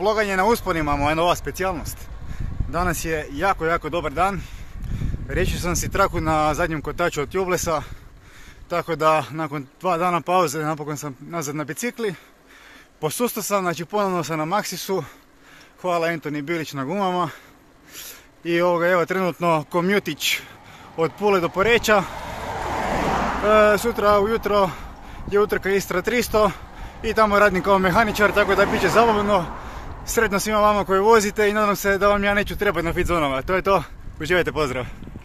ploganje na usponima, moja nova specijalnost. Danas je jako dobar dan. Riješio sam si traku na zadnjem kotaču od Tubelessa, tako da nakon 2 dana pauze napokon sam nazad na bicikli. Posustao sam, znači ponovno sam na Maxisu. Hvala Antoni Bilić na gumama. I evo trenutno komjutić od Pule do Poreča. Sutra ujutro je utrka Istra 300 i tamo radim kao mehaničar, tako da bit će zabavno. Sretno svima vama koji vozite i nadam se da vam ja neću trebati na fit zonama. To je to, uživajte, pozdrav!